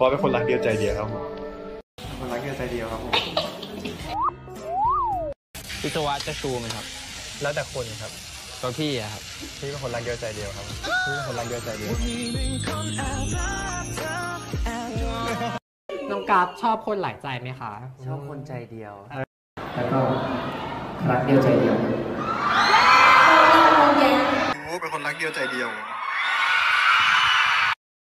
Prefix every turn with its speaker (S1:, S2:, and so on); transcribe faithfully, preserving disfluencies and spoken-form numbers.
S1: ราะเป็นคนรักเดียวใจเดียวครับผม
S2: คนรักเดียวใจเดียวครับผม
S3: วิศวะจะชูไหมครับ
S2: แล้วแต่คนครับ
S3: ตัวพี่อะครับ
S2: พี่เป็นคนรักเดียวใจเดียวครับพี่เป็นคนรักเดียวใจเดียว
S4: น้องกราฟชอบคนหลายใจไหมคะ
S5: ชอบคนใจเดียว
S4: แล้วก็รักเดียวใจเดียว
S1: โอ้เป็นคนรักเดียวใจเดียว